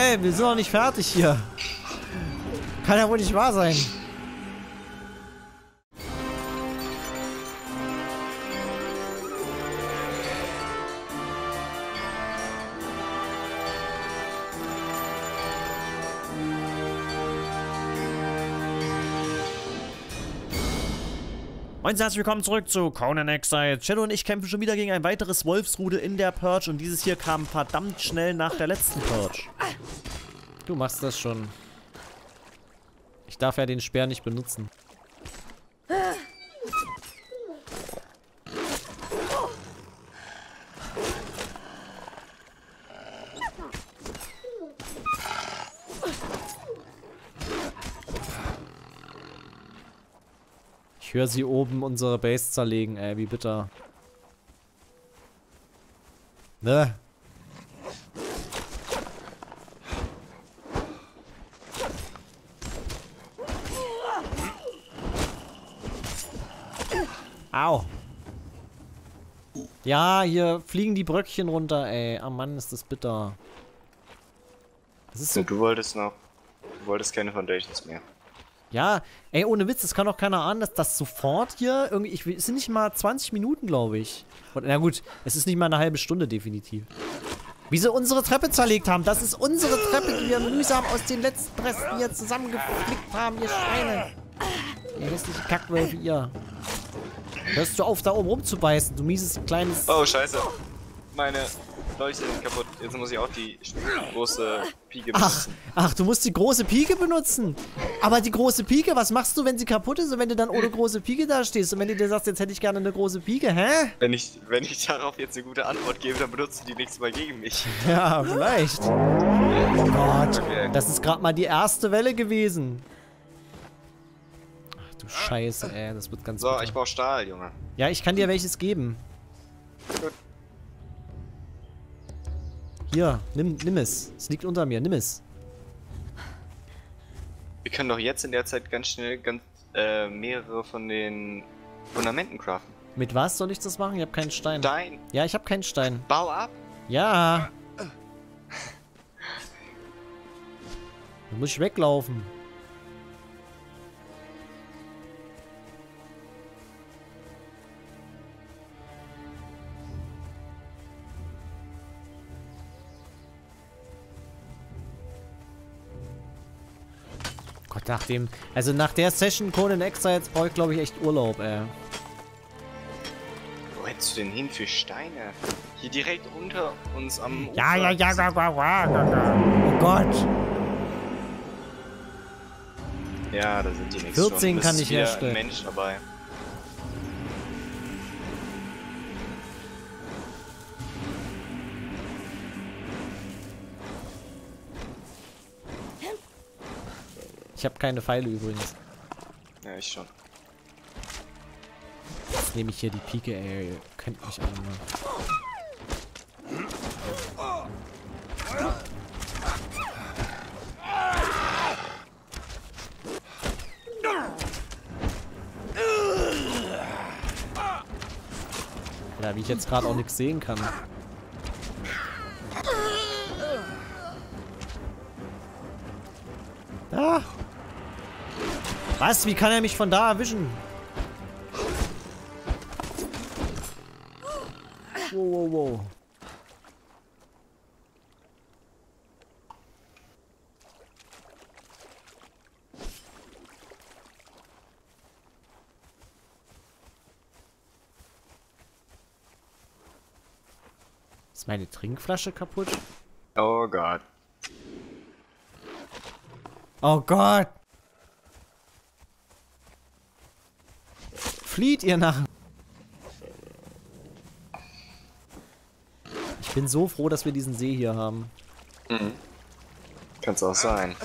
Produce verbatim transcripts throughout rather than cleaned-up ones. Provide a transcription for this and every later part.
Hey, wir sind noch nicht fertig hier. Kann ja wohl nicht wahr sein. Und herzlich willkommen zurück zu Conan Exiles. Shadow und ich kämpfen schon wieder gegen ein weiteres Wolfsrudel in der Purge und dieses hier kam verdammt schnell nach der letzten Purge. Du machst das schon. Ich darf ja den Speer nicht benutzen. Ich höre sie oben unsere Base zerlegen, ey, wie bitter. Ne? Au. Ja, hier fliegen die Bröckchen runter, ey. Ah Mann, ist das bitter. Das ist so. Du wolltest noch. Du wolltest keine Foundations mehr. Ja, ey, ohne Witz, das kann doch keiner ahnen, dass das sofort hier irgendwie, ich will, es sind nicht mal zwanzig Minuten, glaube ich. Und, na gut, es ist nicht mal eine halbe Stunde, definitiv. Wie sie unsere Treppe zerlegt haben, das ist unsere Treppe, die wir mühsam aus den letzten Resten hier zusammengeflickt haben, ihr Schweine. Ihr hässliche Kackwölfe, ihr. Hörst du auf, da oben rumzubeißen, du mieses kleines... Oh, scheiße. Meine Leuchte sind kaputt. Jetzt muss ich auch die große Pike benutzen. Ach, ach, du musst die große Pike benutzen. Aber die große Pike, was machst du, wenn sie kaputt ist und wenn du dann ohne große Pike da stehst und wenn du dir sagst, jetzt hätte ich gerne eine große Pike, hä? Wenn ich, wenn ich darauf jetzt eine gute Antwort gebe, dann benutzen die nächstes Mal gegen mich. Ja, vielleicht. Oh Gott, das ist gerade mal die erste Welle gewesen. Ach du Scheiße, ey, das wird ganz So, bitter. ich brauche Stahl, Junge. Ja, ich kann dir welches geben. Gut. Hier, nimm, nimm es. Es liegt unter mir, nimm es. Wir können doch jetzt in der Zeit ganz schnell ganz äh, mehrere von den Fundamenten craften. Mit was soll ich das machen? Ich habe keinen Stein. Stein. Ja, ich habe keinen Stein. Bau ab. Ja. Da muss ich weglaufen. Gott, nach dem... Also nach der Session Conan Exiles brauche ich, glaube ich, echt Urlaub, ey. Wo hättest du denn hin für Steine? Hier direkt unter uns am Ufer. Ja, ja, ja, ja, ja, ja, ja. Oh Gott. Ja, da sind die nächsten vierzehn kann ich herstellen. Ein Mensch dabei. Ich habe keine Pfeile übrigens. Ja, ich schon. Jetzt nehme ich hier die Pike, ey. Ihr könnt mich alle mal. Ja, wie ich jetzt gerade auch nichts sehen kann. Ah! Was? Wie kann er mich von da erwischen? Wow, wow, wow. Ist meine Trinkflasche kaputt? Oh Gott. Oh Gott! Flieht ihr nach... Ich bin so froh, dass wir diesen See hier haben. Mhm. Kann's auch sein.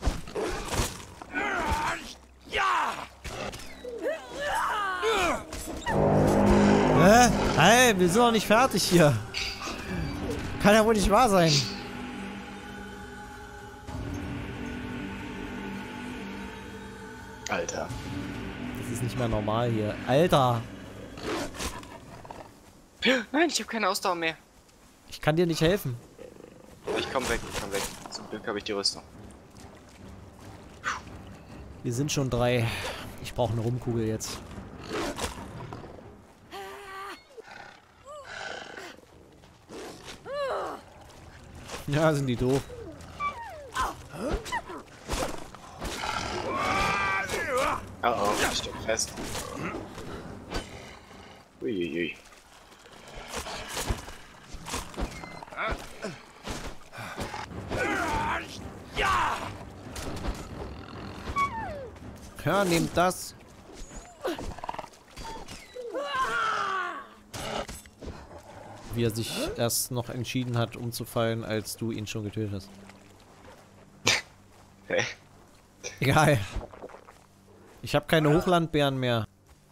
Hä? Hey, wir sind noch nicht fertig hier. Kann ja wohl nicht wahr sein. Alter. Das ist nicht mehr normal hier. Alter! Nein, ich habe keine Ausdauer mehr. Ich kann dir nicht helfen. Ich komm weg, ich komm weg. Zum Glück habe ich die Rüstung. Wir sind schon drei. Ich brauche eine Rumkugel jetzt. Ja, sind die doof. Oh oh, ich steck fest. Uiuiui. Ja, nehmt das. Wie er sich erst noch entschieden hat, umzufallen, als du ihn schon getötet hast. Hey. Egal. Ich habe keine Hochlandbeeren mehr.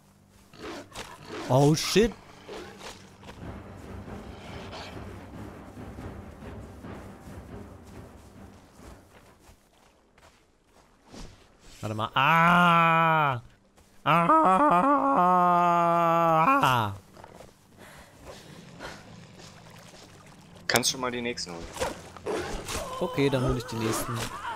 Oh shit. Warte mal. Ah! Ah! Kannst schon mal die nächsten holen. Okay, dann hole ich die nächsten.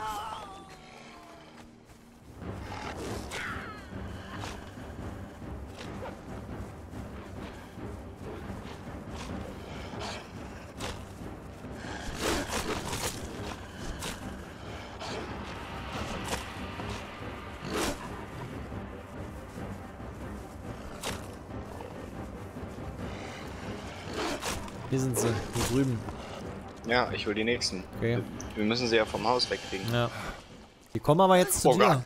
Hier sind sie, hier drüben. Ja, ich hol die nächsten. Okay. Wir müssen sie ja vom Haus wegkriegen. Ja. Die kommen aber jetzt zu Oh dir.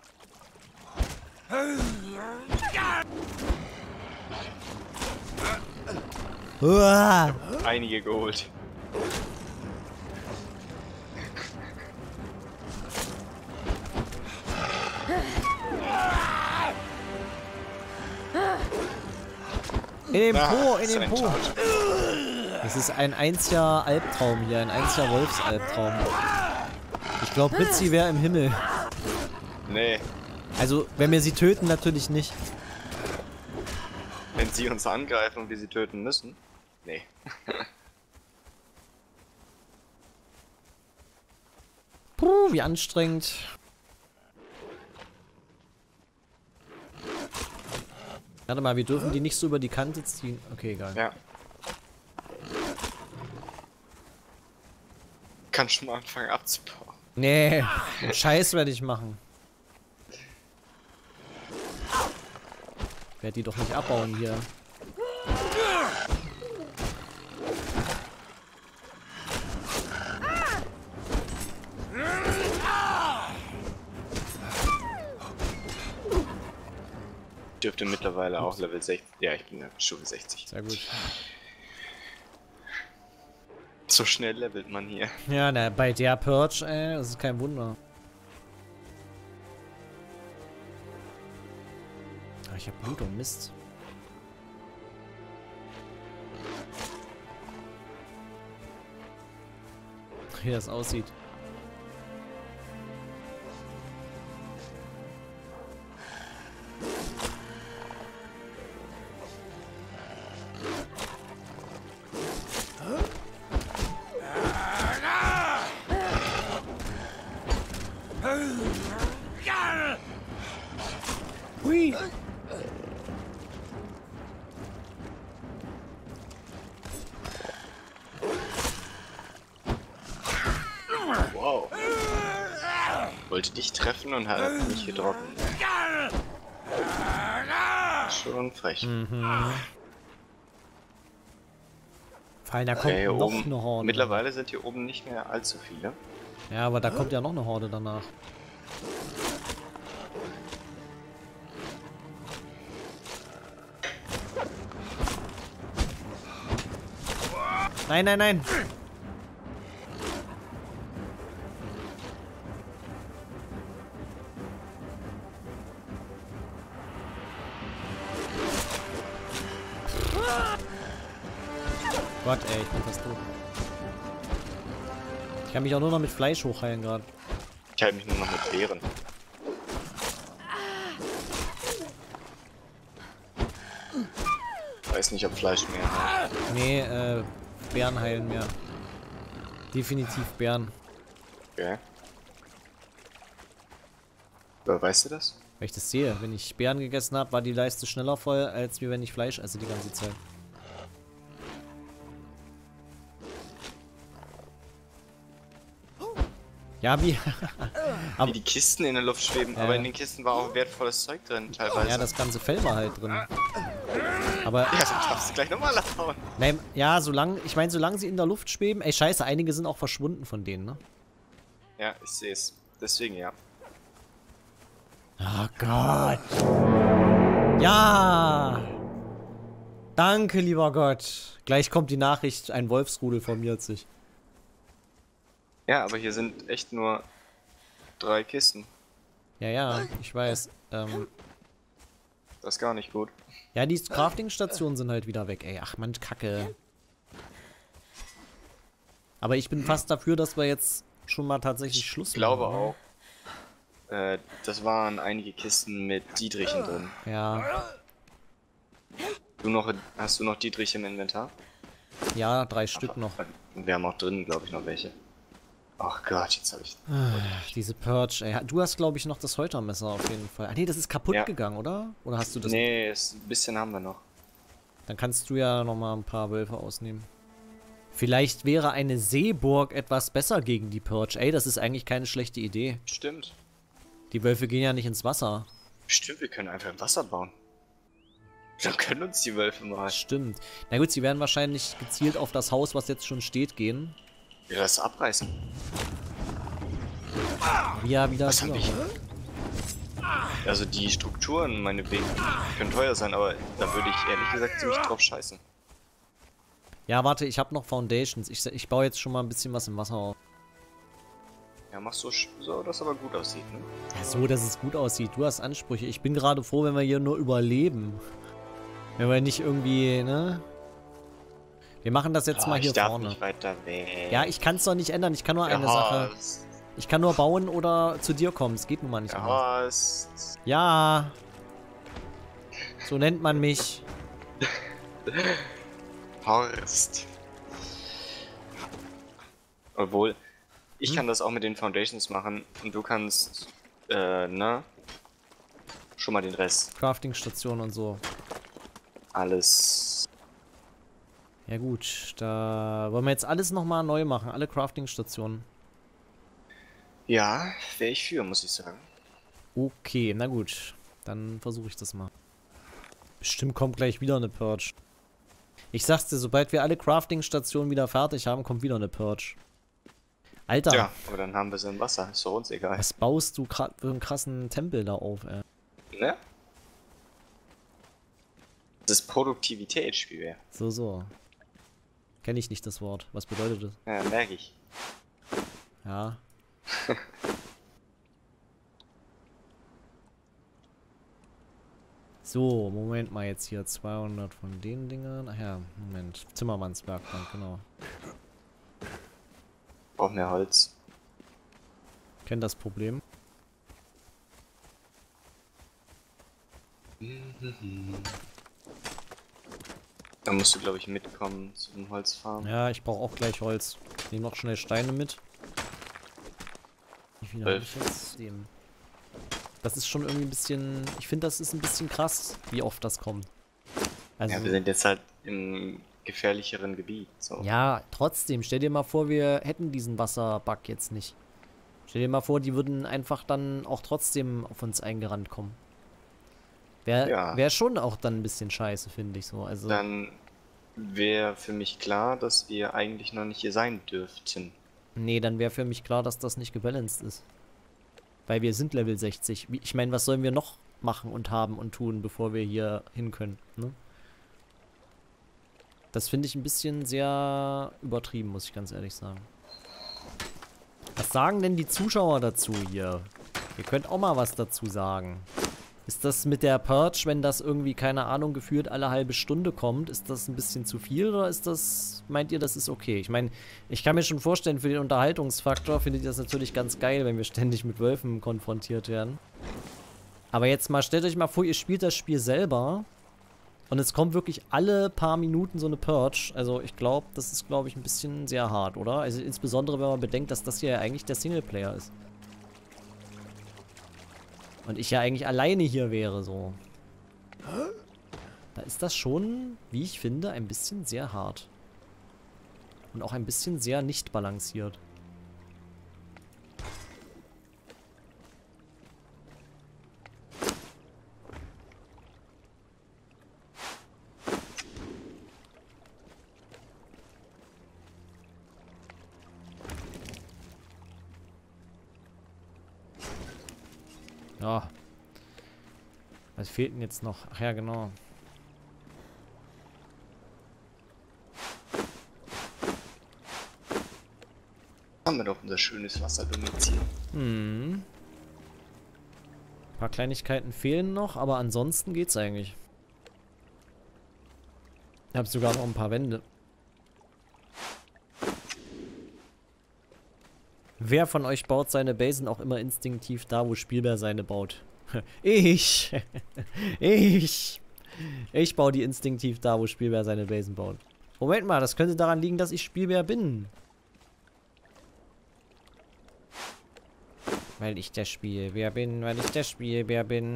Uah. Einige geholt. In den Ah, Po, in so den ein Po. Charge. Das ist ein einziger Albtraum hier, ein einziger Wolfsalbtraum. Ich glaube, Ritzi wäre im Himmel. Nee, Also, wenn wir sie töten, natürlich nicht. wenn sie uns angreifen und wir sie töten müssen. Nee. Puh, wie anstrengend. Warte mal, wir dürfen die nicht so über die Kante ziehen. Okay, egal. Ja. Kann schon mal anfangen abzubauen. Nee, Scheiß werde ich machen. Ich werde die doch nicht abbauen hier. Dürfte mittlerweile auch Level sechzig. Ja, ich bin ja Stufe sechzig. Sehr gut. So schnell levelt man hier. Ja, na, bei der Purge, ey, das ist kein Wunder. Ah, ich hab Blut und Mist. Wie das aussieht. Hui. Wow. Wollte dich treffen und hat mich getroffen. Schon frech. Mhm. Fein, da kommt Okay, noch oben. eine Horde. Mittlerweile sind hier oben nicht mehr allzu viele. Ja, aber da kommt ja noch eine Horde danach. Nein, nein, nein. Gott, ey, ich bin fast tot. Ich kann mich auch nur noch mit Fleisch hochheilen gerade. Ich halte mich nur noch mit Beeren. Weiß nicht, ob Fleisch mehr hat. Nee, äh, Bären heilen mehr. Definitiv Bären. Okay. Aber weißt du das? Weil ich das sehe. Wenn ich Beeren gegessen habe, war die Leiste schneller voll, als wie wenn ich Fleisch esse die ganze Zeit. Ja, wie... Wie die Kisten in der Luft schweben, Ja. aber in den Kisten war auch wertvolles Zeug drin, teilweise. Ja, das ganze Fell war halt drin. Aber... Ja, dann darfst du gleich nochmal abhauen. Nein, ja, solange... Ich meine, solange sie in der Luft schweben... Ey, scheiße, einige sind auch verschwunden von denen, ne? Ja, ich sehe es. Deswegen ja. Oh Gott. Ja. Danke, lieber Gott. Gleich kommt die Nachricht, ein Wolfsrudel formiert sich. Ja, aber hier sind echt nur drei Kisten. Ja, ja, ich weiß. Ähm, Das ist gar nicht gut. ja, die Crafting-Stationen sind halt wieder weg, ey. Ach, Mann, Kacke. Aber ich bin fast dafür, dass wir jetzt schon mal tatsächlich Schluss Ich glaube machen. auch. Äh, das waren einige Kisten mit Dietrichen drin. Ja, Du noch, hast du noch Dietrich im Inventar? ja, drei Stück noch. Wir haben auch drin, glaube ich, noch welche. Ach Gott, jetzt habe ich... Diese Purge, ey. Du hast, glaube ich, noch das Häutermesser auf jeden Fall. Ah, nee, das ist kaputt Ja. gegangen, oder? Oder hast du das... Nee, es, ein bisschen haben wir noch. Dann kannst du ja noch mal ein paar Wölfe ausnehmen. Vielleicht wäre eine Seeburg etwas besser gegen die Purge. Ey, das ist eigentlich keine schlechte Idee. Stimmt. Die Wölfe gehen ja nicht ins Wasser. Stimmt, wir können einfach im Wasser bauen. Dann können uns die Wölfe mal. Stimmt. Na gut, sie werden wahrscheinlich gezielt auf das Haus, was jetzt schon steht, gehen. Ja, das abreißen. Ja, wieder. Was haben wir hier? Also die Strukturen, meinetwegen, können teuer sein, aber da würde ich ehrlich gesagt ziemlich drauf scheißen. Ja, warte, ich habe noch Foundations. Ich, ich baue jetzt schon mal ein bisschen was im Wasser auf. Ja, machst so, so, dass aber gut aussieht, ne? Ja, so, dass es gut aussieht. Du hast Ansprüche. Ich bin gerade froh, wenn wir hier nur überleben. Wenn wir nicht irgendwie, ne? Wir machen das jetzt Oh, mal hier ich darf vorne. nicht weiter weg. Ja, ich kann es doch nicht ändern. Ich kann nur eine Ja, Sache. Horst. Ich kann nur bauen oder zu dir kommen. Es geht nun mal nicht Ja, anders. Horst. Ja. So nennt man mich. Horst. Obwohl, ich Hm? kann das auch mit den Foundations machen und du kannst, äh, ne? Schon mal den Rest. Crafting-Station und so. Alles. Ja gut, da wollen wir jetzt alles nochmal neu machen. Alle Crafting-Stationen. Ja, wäre ich für, muss ich sagen. Okay, na gut. Dann versuche ich das mal. Bestimmt kommt gleich wieder eine Purge. Ich sag's dir, sobald wir alle Crafting-Stationen wieder fertig haben, kommt wieder eine Purge. Alter, Ja, aber dann haben wir sie im Wasser. Ist doch uns egal. was baust du gerade für einen krassen Tempel da auf, ey? Ne? Das ist Produktivität, Spiel. So, so. Kenne ich nicht das Wort. Was bedeutet das? Ja, merke ich. Ja. So, Moment mal jetzt hier. zweihundert von den Dingern. Ach ja, Moment. Zimmermannswerkbank, genau. Braucht mehr Holz. Kenn das Problem. Da musst du, glaube ich, mitkommen zu dem Holzfarm. Ja, ich brauche auch gleich Holz. Ich nehme noch schnell Steine mit. Wie viel habe ich jetzt? Dem. Das ist schon irgendwie ein bisschen... Ich finde, das ist ein bisschen krass, wie oft das kommt. Also, Ja, wir sind jetzt halt im gefährlicheren Gebiet. So. ja, trotzdem, stell dir mal vor, wir hätten diesen Wasserbug jetzt nicht. Stell dir mal vor, die würden einfach dann auch trotzdem auf uns eingerannt kommen. Wäre Ja. wär schon auch dann ein bisschen scheiße, finde ich so. Also, Dann wäre für mich klar, dass wir eigentlich noch nicht hier sein dürften. nee, dann wäre für mich klar, dass das nicht gebalanced ist. Weil wir sind Level sechzig. Wie- Ich meine, was sollen wir noch machen und haben und tun, bevor wir hier hin können, ne? Das finde ich ein bisschen sehr übertrieben, muss ich ganz ehrlich sagen. Was sagen denn die Zuschauer dazu hier? Ihr könnt auch mal was dazu sagen. Ist das mit der Purge, wenn das irgendwie, keine Ahnung, gefühlt alle halbe Stunde kommt, ist das ein bisschen zu viel oder ist das, meint ihr, das ist okay? Ich meine, ich kann mir schon vorstellen, für den Unterhaltungsfaktor findet ihr das natürlich ganz geil, wenn wir ständig mit Wölfen konfrontiert werden. Aber jetzt mal, stellt euch mal vor, ihr spielt das Spiel selber Und es kommt wirklich alle paar Minuten so eine Purge. Also ich glaube, das ist, glaube ich, ein bisschen sehr hart, oder? Also insbesondere, wenn man bedenkt, dass das hier ja eigentlich der Singleplayer ist. Und ich ja eigentlich alleine hier wäre, so. Da ist das schon, wie ich finde, ein bisschen sehr hart. Und auch ein bisschen sehr nicht balanciert. Ja. Was fehlt denn jetzt noch? Ach ja, genau. Haben wir doch unser schönes Wasserdomizil. Hm. Ein paar Kleinigkeiten fehlen noch, aber ansonsten geht's eigentlich. Ich habe sogar noch ein paar Wände. Wer von euch baut seine Basen auch immer instinktiv da, wo Spielbär seine baut? Ich! Ich! Ich baue die instinktiv da, wo Spielbär seine Basen baut. Moment mal, das könnte daran liegen, dass ich Spielbär bin. Weil ich der Spielbär bin, weil ich der Spielbär bin.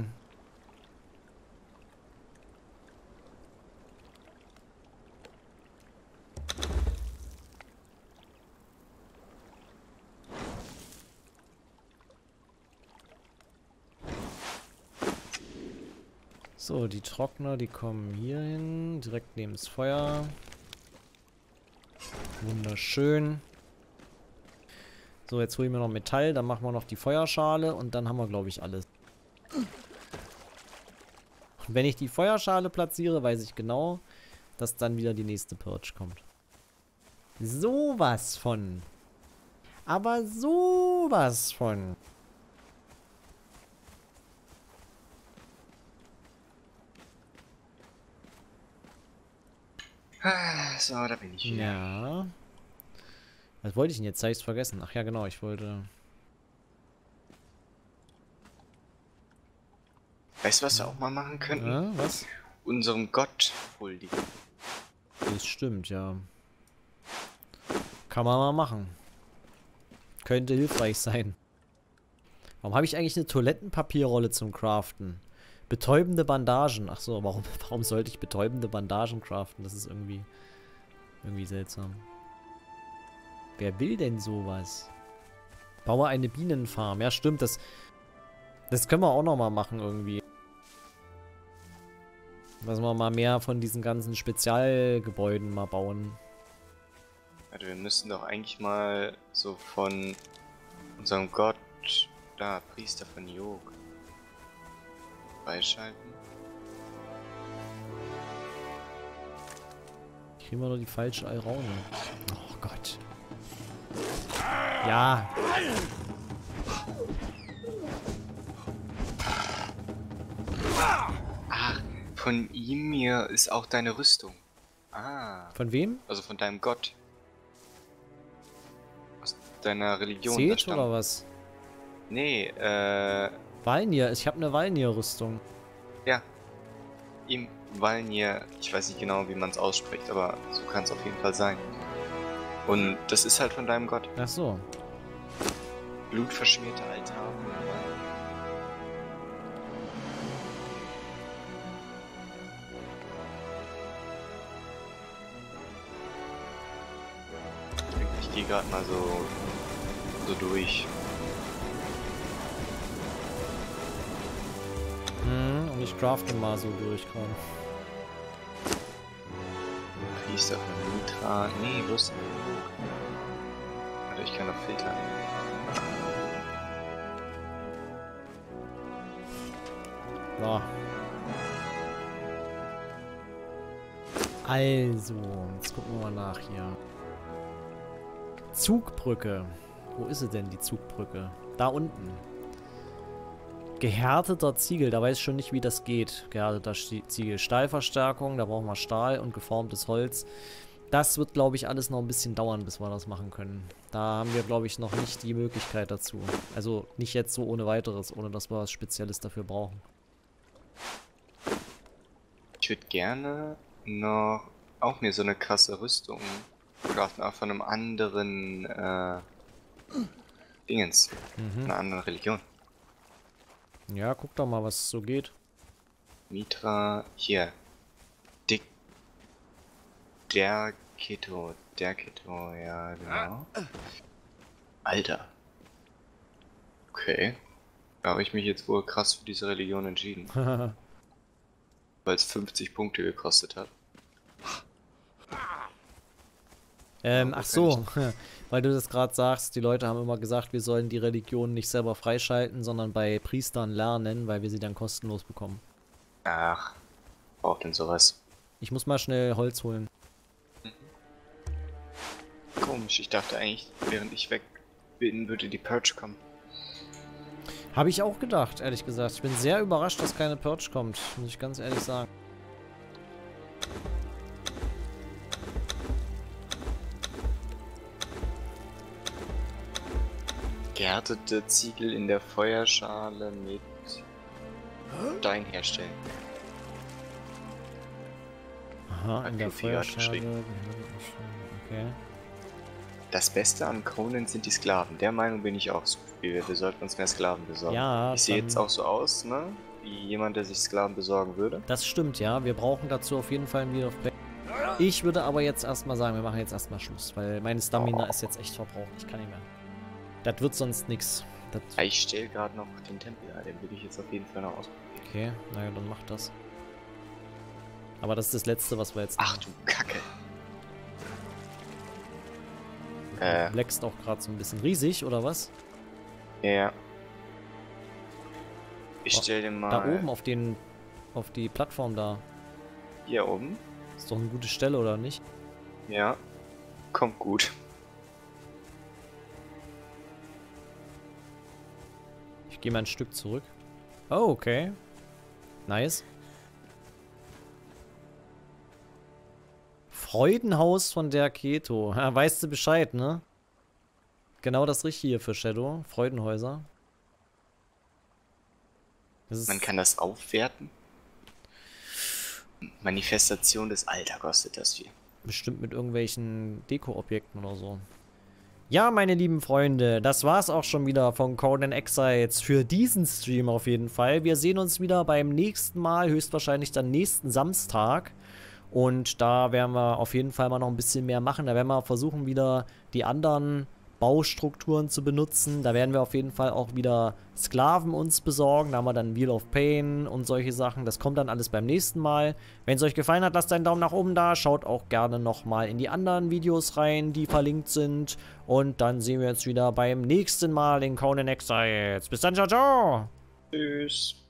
So, die Trockner, die kommen hier hin, direkt neben das Feuer. Wunderschön. So, jetzt hole ich mir noch Metall, dann machen wir noch die Feuerschale und dann haben wir, glaube ich, alles. Und wenn ich die Feuerschale platziere, weiß ich genau, dass dann wieder die nächste Purge kommt. Sowas von. Aber sowas von. So, da bin ich wieder. Ja. Was wollte ich denn jetzt? Habe ich es vergessen. Ach ja, genau, ich wollte... Weißt du, was wir auch mal machen könnten? Ja, was? Unserem Gott huldigen. Das stimmt, ja. Kann man mal machen. Könnte hilfreich sein. Warum habe ich eigentlich eine Toilettenpapierrolle zum Craften? Betäubende Bandagen. Ach so, warum, warum sollte ich betäubende Bandagen craften? Das ist irgendwie, irgendwie seltsam. Wer will denn sowas? Baue eine Bienenfarm. Ja, stimmt. Das, das können wir auch nochmal machen irgendwie. Dass wir mal mehr von diesen ganzen Spezialgebäuden mal bauen. Also wir müssten doch eigentlich mal so von unserem Gott, da, Priester von Yog, freischalten. Kriegen wir doch die falsche Alraune. Oh Gott. Ja. Ach, von ihm hier ist auch deine Rüstung. Ah. Von wem? Also von deinem Gott. Aus deiner Religion. Seth oder was? Nee, äh... Valnir. Ich habe eine Valnir-Rüstung. Ja. Ihm, Valnir, ich weiß nicht genau, wie man es ausspricht, aber so kann es auf jeden Fall sein. Und das ist halt von deinem Gott. Ach so. Blutverschmierte Altar. Ich gehe gerade mal so, so durch. Hm, und ich crafte mal so durch gerade. Priester von Mitra. Nee, bloß. Warte, ich kann noch filtern. So. Also, jetzt gucken wir mal nach hier. Zugbrücke. Wo ist sie denn, die Zugbrücke? Da unten. Gehärteter Ziegel, da weiß ich schon nicht, wie das geht. Gehärteter Ziegel. Stahlverstärkung, da brauchen wir Stahl und geformtes Holz. Das wird, glaube ich, alles noch ein bisschen dauern, bis wir das machen können. Da haben wir, glaube ich, noch nicht die Möglichkeit dazu. Also nicht jetzt so ohne weiteres, ohne dass wir was Spezielles dafür brauchen. Ich würde gerne noch auch mir so eine krasse Rüstung craften, auch von einem anderen äh, Dingens, Mhm. einer anderen Religion. Ja, guck doch mal, was so geht. Mitra, hier. Dick. Der Keto, der Keto, ja genau. Alter. Okay. Da habe ich mich jetzt wohl krass für diese Religion entschieden, weil es fünfzig Punkte gekostet hat. ähm, Ja, ach wo so, weil du das gerade sagst, die Leute haben immer gesagt, wir sollen die Religion nicht selber freischalten, sondern bei Priestern lernen, weil wir sie dann kostenlos bekommen. Ach, braucht denn sowas? Ich muss mal schnell Holz holen. Komisch, ich dachte eigentlich, während ich weg bin, würde die Purge kommen. Habe ich auch gedacht, ehrlich gesagt. Ich bin sehr überrascht, dass keine Purge kommt, muss ich ganz ehrlich sagen. Gehärtete Ziegel in der Feuerschale mit Stein herstellen. Aha, Hat in der Luffy gerade Feuerschale. geschrieben. Okay. Das Beste an Conan sind die Sklaven. Der Meinung bin ich auch. So wir, wir sollten uns mehr Sklaven besorgen. Ja, ich sehe dann- jetzt auch so aus, ne? Wie jemand, der sich Sklaven besorgen würde. Das stimmt, ja. Wir brauchen dazu auf jeden Fall ein Wheel of Play. Ich würde aber jetzt erstmal sagen, wir machen jetzt erstmal Schluss, weil meine Stamina Oh. ist jetzt echt verbraucht. Ich kann nicht mehr. Das wird sonst nix. Das Ja, ich stelle gerade noch den Tempel an. Den will ich jetzt auf jeden Fall noch ausprobieren. okay, naja, dann mach das. Aber das ist das Letzte, was wir jetzt Ach du Kacke. Äh. Du leckst auch gerade so ein bisschen riesig, oder was? Ja. Ich Oh, stell den mal Da oben auf den, auf die Plattform da. hier oben. Ist doch eine gute Stelle, oder nicht? Ja. Kommt gut. Ich gehe mal ein Stück zurück. Oh, okay. Nice. Freudenhaus von der Keto. Ja, weißt du Bescheid, ne? Genau das Richtige für Shadow. Freudenhäuser. Das ist Man kann das aufwerten. Manifestation des Alter kostet das viel. bestimmt mit irgendwelchen Deko-Objekten oder so. Ja, meine lieben Freunde, das war's auch schon wieder von Conan Exiles für diesen Stream auf jeden Fall. Wir sehen uns wieder beim nächsten Mal, höchstwahrscheinlich dann nächsten Samstag. Und da werden wir auf jeden Fall mal noch ein bisschen mehr machen. Da werden wir versuchen, wieder die anderen Baustrukturen zu benutzen. Da werden wir auf jeden Fall auch wieder Sklaven uns besorgen. Da haben wir dann Wheel of Pain und solche Sachen. Das kommt dann alles beim nächsten Mal. Wenn es euch gefallen hat, lasst einen Daumen nach oben da. Schaut auch gerne nochmal in die anderen Videos rein, die verlinkt sind. Und dann sehen wir uns wieder beim nächsten Mal in Conan Exiles. Bis dann, ciao, ciao! Tschüss.